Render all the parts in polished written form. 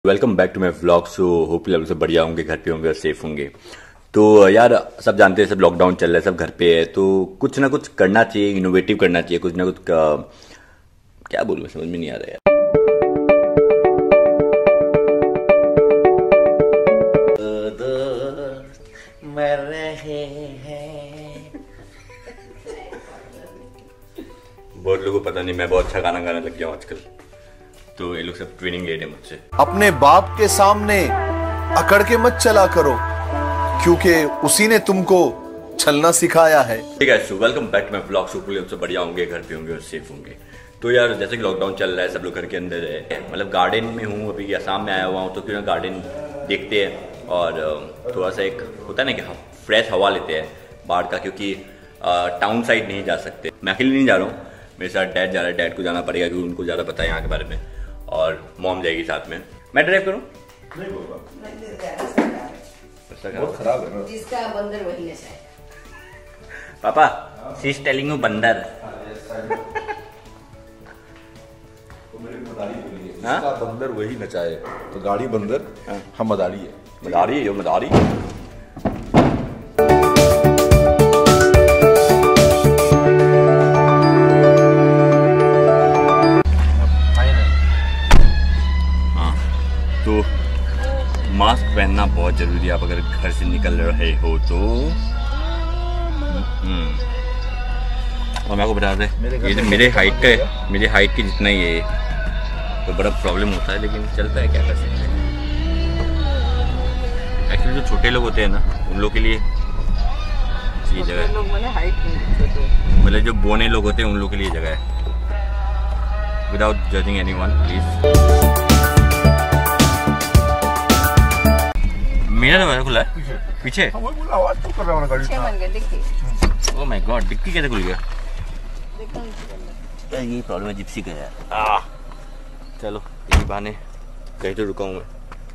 Welcome back to my vlog. So hopefully आप सब बढ़िया होंगे, घर पे होंगे और सेफ होंगे। तो यार सब जानते हैं, सब लॉकडाउन चल रहा है, सब घर पे है, तो कुछ ना कुछ करना चाहिए, इनोवेटिव करना चाहिए, कुछ ना कुछ क्या बोलूं समझ में नहीं आ रहा है। बहुत लोगों को पता नहीं, मैं बहुत अच्छा गाना गाने लग गया हूँ आजकल, तो ये लोग सब ट्रेनिंग ले रहे हैं मुझसे। अपने बाप के सामने अकड़ के मत चला करो, क्योंकि उसी ने तुमको छलना सिखाया है। ठीक है, so welcome back to my vlog. Hopefully हम सब बढ़िया होंगे, घर पे होंगे और सेफ होंगे। तो यार जैसे कि लॉकडाउन चल रहा है, सब लोग घर के अंदर है, मतलब गार्डन में हूँ, अभी असम में आया हुआ हूँ, तो क्यों ना गार्डन देखते हैं और थोड़ा सा एक होता है ना कि फ्रेश हवा लेते हैं बाहर का, क्योंकि टाउन साइड नहीं जा सकते। मैं अकेले नहीं जा रहा हूँ, मेरे साथ डैड जा रहा है, डैड को जाना पड़ेगा क्योंकि उनको ज़्यादा पता है यहाँ के बारे में, और मॉम जाएगी साथ में। मैं ड्राइव करूं? नहीं बोल बहुत खराब है ना, जिसका बंदर वही नचाए। पापा शी इज टेलिंग यू बंदर। जिसका बंदर वही नचाए, तो गाड़ी बंदर, हम मदारी है। मदारी है, मदारी। मास्क पहनना बहुत जरूरी है, आप अगर घर से निकल रहे हो तो। और मैं आपको बता दें, ये जो मेरे हाइट के जितना ही है, तो बड़ा प्रॉब्लम होता है, लेकिन चलता है, क्या कर सकते हैं। एक्चुअली जो छोटे लोग होते हैं ना, उन लोग के लिए ये जगह है, मतलब जो बोने लोग होते हैं उन लोग के लिए जगह है। Without judging anyone please. मेरा दरवाजा खुला है पीछे। आवाज तो कर रहा हूं गाड़ी। ओह माय गॉड, डिक्की कैसे खुल गया? यही प्रॉब्लम है जिप्सी का यार। चलो यही बहाने कहीं तो रुका हूं मैं।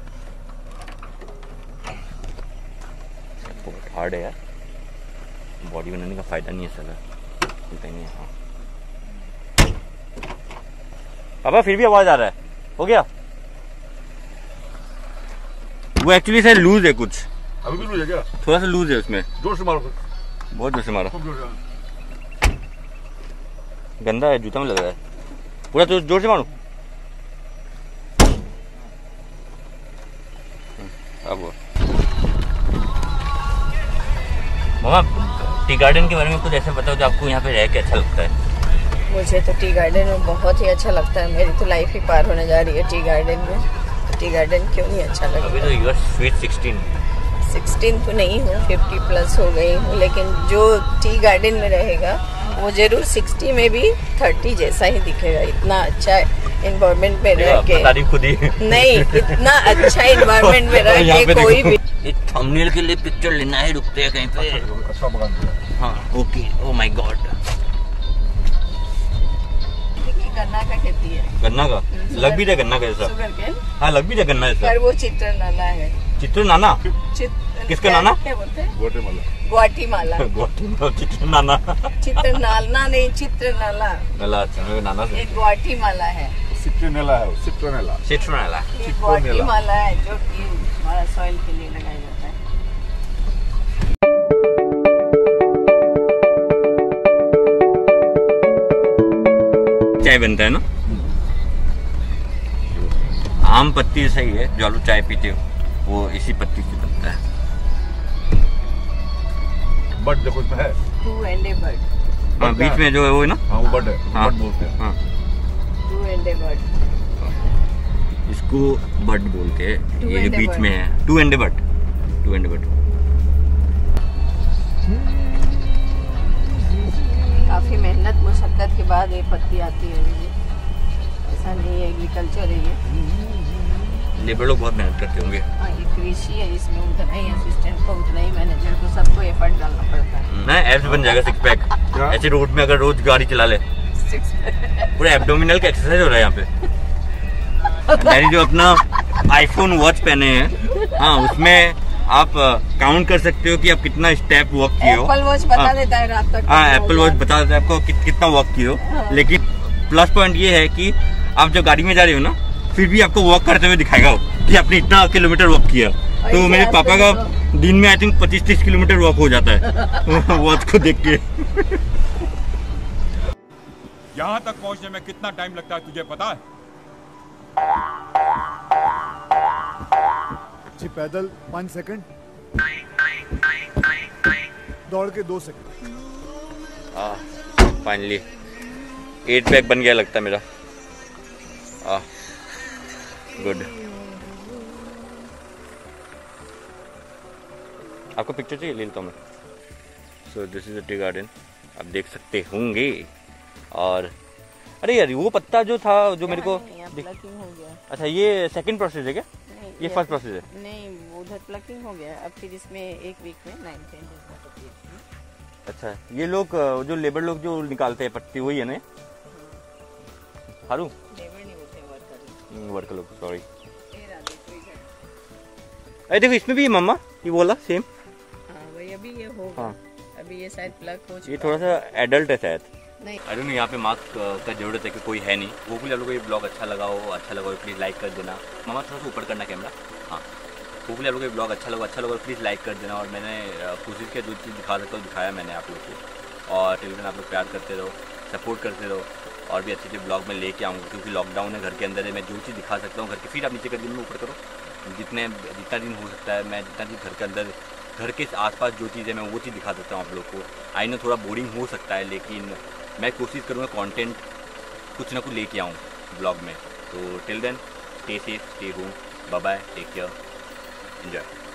बहुत हार्ड है यार, बॉडी बनाने का फायदा नहीं है साला। हाँ पापा फिर भी आवाज आ रहा है, हो गया? वो एक्चुअली सर लूज है कुछ, अभी भी लूज है क्या? थोड़ा सा लूज है उसमें। जोर से मारो, बहुत जोर से मारा। गंदा है, जूता में लग रहा है पूरा, तो जोर से मारो। अब मामा टी गार्डन के बारे में कुछ ऐसा बताओ जो आपको यहाँ पे रह के अच्छा लगता है। मुझे तो टी गार्डन में बहुत ही अच्छा लगता है, मेरी तो लाइफ ही पार होने जा रही है टी गार्डन में। टी गार्डन क्यों नहीं अच्छा लगता? अभी तो यू आर स्वीट 16 तो नहीं हूँ, 50 प्लस हो गई हूँ, लेकिन जो टी गार्डन में रहेगा वो जरूर 60 में भी 30 जैसा ही दिखेगा। इतना अच्छा एनवायरनमेंट में रह के, खुद ही नहीं इतना अच्छा एनवायरनमेंट में रह के कोई भी थंबनेल के लिए पिक्चर लेना है, रुकते हैं कहीं पे। हाँ ओके, ओह माय गॉड। गन्ना का खेती है, गन्ना का लग भी रहा गन्ना का जैसा। हाँ लग भी रहा गन्ना जैसा, पर वो चित्र नाला है। चित्र नाना? किसका नाना? क्या बोलते हैं? ग्वाटेमाला। ग्वाटीमाला। चित्र नाना। चित्र नालना नहीं, चित्र नाला। नाला, अच्छा नाना से। एक ग्वाटीमाला है, सिट्रोनेला है, सिट्रोनेला। सिट्रोनेला ग्वाटीमाला है जो कि हमारा सॉइल के लिए लगाया जाता है। चाय बनता है ना, आम पत्ती सही है, जो आलू चाय पीते हो वो इसी पत्ती से बनता है। बट देखो इसमें है 2 एंड ए बर्ड। हाँ बीच में जो है वो है ना, हाँ वो बट है, हाँ, बट बोलते हैं। हाँ 2 एंड ए बर्ड, इसको बट बोलते हैं। ये जो बीच में है 2 and a but, 2 and a but. काफी मेहनत मुशक्कत के बाद ये पत्ती आती है। ऐसा नहीं है, एग्रीकल्चर है ये। लेबर लोग बहुत मेहनत करते होंगे। हाँ ये कृषि है, इसमें उतना ही असिस्टेंट को, उतना ही मैनेजर को, सबको एफर्ट डालना पड़ता है। ना एब्स बन जाएगा, 6 पैक। ऐसे रोड में अगर रोज गाड़ी चला ले, पूरा एब्डोमिनल का एक्सरसाइज हो रहा है यहाँ पे। मैंने जो अपना आईफोन वॉच पहने हैं, हाँ उसमें आप काउंट कर सकते हो कि आप कितना स्टेप वॉक किए हो। एप्पल वॉच बता देता है रात तक। हाँ एप्पल वॉच बता देता है आपको कितना वॉक किए हो। लेकिन प्लस पॉइंट ये है कि आप जब गाड़ी में जा रहे हो ना, फिर भी आपको वॉक करते हुए दिखाएगा वो। कि आपने इतना किलोमीटर वॉक किया। तो मेरे पापा का दिन में आई थिंक 25-30 किलोमीटर वॉक हो जाता है वॉच को देख के। यहाँ तक पहुँचने में कितना टाइम लगता है तुझे पता है? जी पैदल 5 सेकंड, दौड़ के 2 सेकंड। फाइनली 8 पैक बन गया लगता है मेरा। गुड। आपको पिक्चर चाहिए? ले लेता हूँ मैं। So this is a tea garden, आप देख सकते होंगे। और अरे यार वो पत्ता जो था जो मेरे को प्लकिंग हो गया। अच्छा ये सेकंड प्रोसेस है क्या? ये फर्स्ट प्रोसेस है? नहीं उधर प्लकिंग हो गया, अब फिर इसमें एक वीक में 9-10 डेज का प्रोसेस। अच्छा ये लोग जो लेबर लोग जो निकालते हैं पत्ती वही है ना? हारू लेबर नहीं होते, वर्कर लोग, सॉरी। अरे देखो इसमें भी है मम्मा, ये बोला सेम। हाँ वही अभी ये होगा। हाँ अभी ये शायद प्लग हो चुका। ये थोड़ा सा एडल्ट है शायद। नहीं आई डोंट नो, यहाँ पे मास्क का जरूरत है कि कोई है नहीं। वो भी आप लोगों को ये ब्लॉग अच्छा लगा हो प्लीज़ लाइक कर देना। मामा थोड़ा सा ऊपर करना कैमरा। हाँ होपफुली आप लोगों को ये ब्लॉग अच्छा लगा प्लीज़ लाइक कर देना। और मैंने कोशिश किया जो चीज़ दिखा सकता हूँ दिखाया मैंने आप लोग को। और टेलीविजन आप लोग प्यार करते रहो, सपोर्ट करते रहो, और भी अच्छे ब्लॉग में लेके आऊँगा क्योंकि लॉकडाउन है, घर के अंदर है। मैं जो चीज़ दिखा सकता हूँ घर के फीट आप नीचे कर दिन में ऊपर करो, जितना दिन हो सकता है मैं जितना चीज़ घर के अंदर घर के आसपास जो चीज़ है मैं वो चीज़ दिखा सकता हूँ आप लोग को। आई नो थोड़ा बोरिंग हो सकता है लेकिन मैं कोशिश करूँगा कंटेंट कुछ ना कुछ लेके आऊँ ब्लॉग में। तो till then stay safe, stay home, bye bye, take care, enjoy.